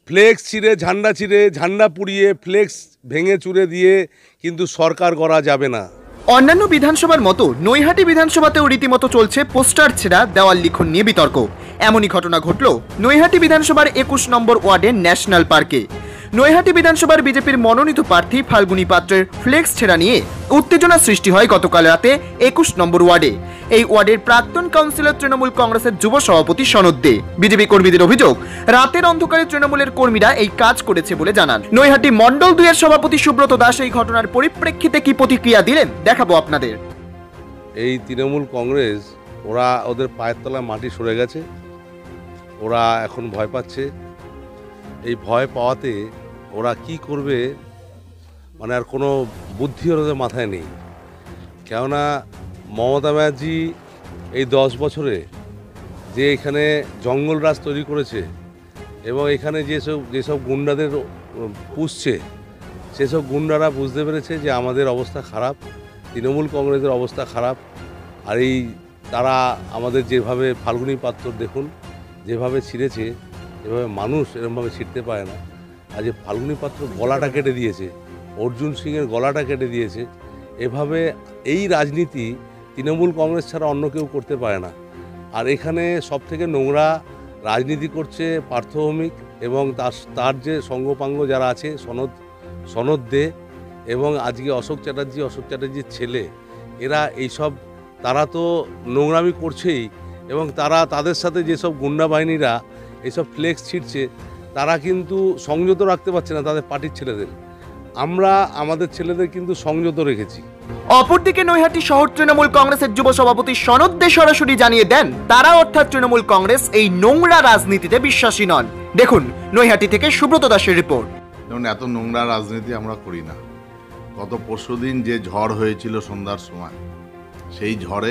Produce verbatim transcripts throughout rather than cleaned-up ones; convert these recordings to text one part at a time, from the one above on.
Flakes ছিঁড়ে ঝান্ডা ছিঁড়ে ঝান্ডা পুড়িয়ে ফ্লেক্স ভেঙে চুরে দিয়ে কিন্তু সরকার গড়া যাবে না। অন্যান্য বিধানসভার মতো নৈহাটি বিধানসভাতেও রীতিমতো চলছে পোস্টার ছেঁড়া, দেওয়াল লিখন নিয়ে বিতর্ক। এমনই ঘটনা ঘটল নৈহাটি বিধানসভার একুশ নম্বর ওয়ার্ডের ন্যাশনাল পার্কে। নৈহাটি বিধানসভার বিজেপির মনোনীত প্রার্থী ফাল্গুনী পাত্রের ফ্লেক্স ছেঁড়া নিয়ে উত্তেজনা সৃষ্টি হয় গতকাল রাতে একুশ নম্বর ওয়ার্ডে। এই ওয়ার্ডের প্রাক্তন কাউন্সিলর তৃণমূল কংগ্রেসের যুব সভাপতি সনদ দে। বিজেপি কর্মীদের অভিযোগ, রাতের অন্ধকারে তৃণমূলের কর্মীরা এই কাজ করেছে বলে জানান। নৈহাটি মণ্ডল দুইয়ের সভাপতি সুব্রত দাস এই ঘটনার পরিপ্রেক্ষিতে কি প্রতিক্রিয়া দিলেন দেখাবো আপনাদের। এই তৃণমূল কংগ্রেস ওরা ওদের পায়ের তলায় মাটি সরে গেছে, ওরা এখন ভয় পাচ্ছে। এই ভয় পাওয়াতে ওরা কি করবে মানে আর কোনো বুদ্ধি ওদের মাথায় নেই। কেননা মমতা ব্যানার্জি এই দশ বছরে যে এখানে জঙ্গলরাজ তৈরি করেছে এবং এখানে যেসব যেসব গুন্ডাদের পুষছে সেসব গুন্ডারা বুঝতে পেরেছে যে আমাদের অবস্থা খারাপ, তৃণমূল কংগ্রেসের অবস্থা খারাপ। আর এই তারা আমাদের যেভাবে ফাল্গুনী পাত্র দেখুন যেভাবে ছিঁড়েছে, এভাবে মানুষ এরকমভাবে ছিঁড়তে পারে না। আর যে ফাল্গুনী পাত্র গলাটা কেটে দিয়েছে, অর্জুন সিংয়ের গলাটা কেটে দিয়েছে, এভাবে এই রাজনীতি তৃণমূল কংগ্রেস ছাড়া অন্য কেউ করতে পারে না। আর এখানে সবথেকে নোংরা রাজনীতি করছে পার্থ ভৌমিক এবং তার তার যে সঙ্গপাঙ্গ যারা আছে সনদ সনদ দে এবং আজকে অশোক চ্যাটার্জি অশোক চ্যাটার্জির ছেলে, এরা এইসব তারা তো নোংরামি করছেই এবং তারা তাদের সাথে যেসব গুন্ডা বাহিনীরা এইসব ফ্লেক্স ছিঁড়ছে তারা কিন্তু সংযত রাখতে পারছে না তাদের পার্টির ছেলেদের। আমরা আমাদের ছেলেদের কিন্তু সংযত রেখেছি। অপরদিকে নৈহাটি শহর তৃণমূল কংগ্রেসের যুব সভাপতি সনদ দে সরাসরি জানিয়ে দেন তারা অর্থাৎ তৃণমূল কংগ্রেস এই নোংরা রাজনীতিতে বিশ্বাসী নন। দেখুন নৈহাটি থেকে সুব্রত দাসের রিপোর্ট। যেমন এত নোংরা রাজনীতি আমরা করি না। গত পরশুদিন যে ঝড় হয়েছিল সন্ধ্যার সময়, সেই ঝড়ে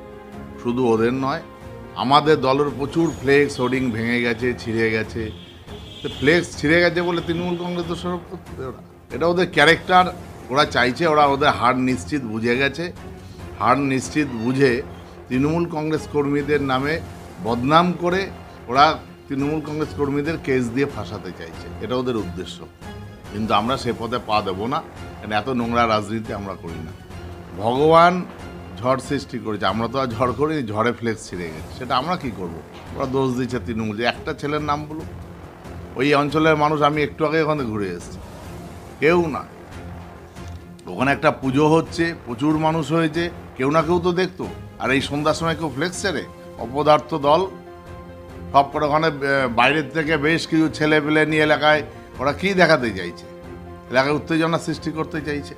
শুধু ওদের নয় আমাদের দলের প্রচুর ফ্লেক্স হোর্ডিং ভেঙে গেছে, ছিঁড়ে গেছে। ফ্লেক্স ছিঁড়ে গেছে বলে তৃণমূল কংগ্রেস দোষারোপ করতে ওরা, এটা ওদের ক্যারেক্টার। ওরা চাইছে, ওরা ওদের হার নিশ্চিত বুঝে গেছে। হার নিশ্চিত বুঝে তৃণমূল কংগ্রেস কর্মীদের নামে বদনাম করে ওরা তৃণমূল কংগ্রেস কর্মীদের কেস দিয়ে ফাঁসাতে চাইছে, এটা ওদের উদ্দেশ্য। কিন্তু আমরা সে পথে পা দেবো না, কারণ এত নোংরা রাজনীতি আমরা করি না। ভগবান ঝড় সৃষ্টি করেছে, আমরা তো আর ঝড় করি, ঝড়ে ফ্লেক্স ছিঁড়ে গেছে, সেটা আমরা কি করব? ওরা দোষ দিচ্ছে তৃণমূল। একটা ছেলের নাম বলুন, ওই অঞ্চলের মানুষ, আমি একটু আগে ওখানে ঘুরে এসেছি, কেউ না। ওখানে একটা পুজো হচ্ছে, প্রচুর মানুষ হয়েছে, কেউ না কেউ তো দেখতো। আর এই সন্ধ্যার সময় কেউ ফ্লেক্স ছেড়ে? অপদার্থ দল সব করে ওখানে বাইরের থেকে বেশ কিছু ছেলে পেলে নিয়ে এলাকায় ওরা কি দেখাতে চাইছে? এলাকায় উত্তেজনা সৃষ্টি করতে চাইছে।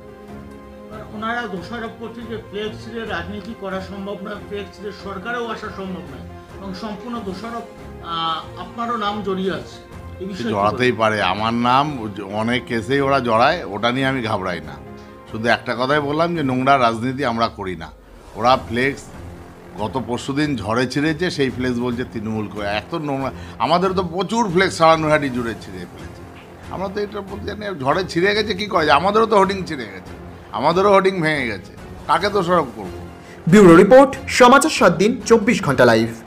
ওনারা দোষারোপ করছে যে ফ্লেক্স ছিঁড়ে রাজনীতি করা সম্ভব নয়, ফ্লেক্স ছিঁড়ে সরকারেও আসা সম্ভব নয় এবং সম্পূর্ণ দোষারোপ আপনারও নাম জড়িয়ে আছে। জড়াতেই পারে, আমার নাম অনেক কেসেই ওরা জড়ায়, ওটা নিয়ে আমি ঘাবড়াই না। শুধু একটা কথাই বললাম যে নোংরা রাজনীতি আমরা করি না। ওরা ফ্লেক্স গত পরশুদিন ঝড়ে ছিঁড়েছে, সেই ফ্লেক্স বলছে তৃণমূল করে। এত নোংরা, আমাদের তো প্রচুর ফ্লেক্স সারা নৈহাটি জুড়ে ছিঁড়ে ফেলেছে। আমরা তো এটা বলতে জানি, ঝড়ে ছিঁড়ে গেছে কী করে, আমাদেরও তো হোর্ডিং ছিঁড়ে গেছে, আমাদেরও হোর্ডিং ভেঙে গেছে, কাকে দোষারোপ করবো? ব্যুরো রিপোর্ট, সমাচার সাত দিন চব্বিশ ঘন্টা লাইভ।